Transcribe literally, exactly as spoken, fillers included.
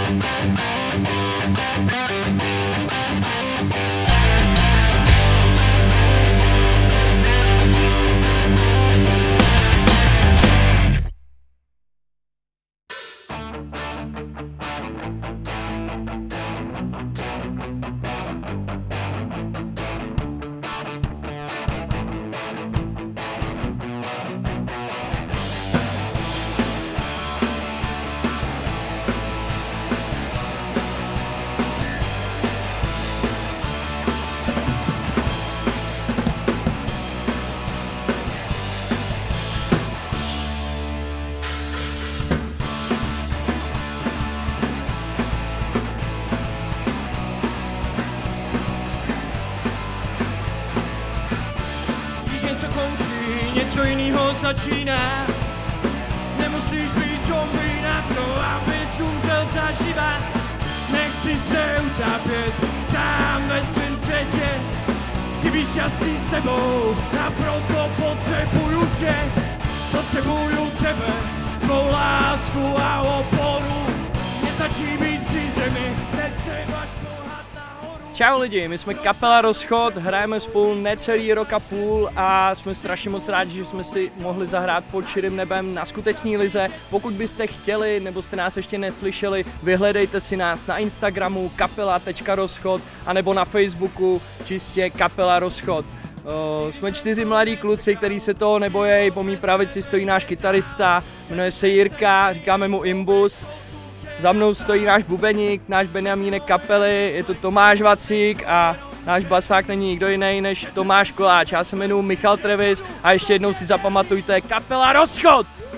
Něco jinýho začíná. Nemusíš být zombie na to, abys umřel zaživa. Nechci se utápět sám ve svém světě. Chci být šťastný s tebou a proto potřebuju tě. Potřebuju tebe, tvou lásku a oporu. Nestačí být při zemi, netřeba šplhat nahoru. Čau lidi, my jsme kapela Rozchod, hrajeme spolu necelý rok a půl a jsme strašně moc rádi, že jsme si mohli zahrát pod širým nebem na skutečný lize. Pokud byste chtěli, nebo jste nás ještě neslyšeli, vyhledejte si nás na Instagramu kapela tečka rozchod anebo na Facebooku čistě kapela Rozchod. Uh, jsme čtyři mladí kluci, kteří se toho nebojí, po mý pravici stojí náš kytarista, jmenuje se Jirka, říkáme mu Imbus. Za mnou stojí náš bubeník, náš Benjamínek kapely, je to Tomáš Vacík a náš basák není nikdo jiný než Tomáš Koláč. Já se jmenuji Michal Trevis a ještě jednou si zapamatujte, kapela Rozchod!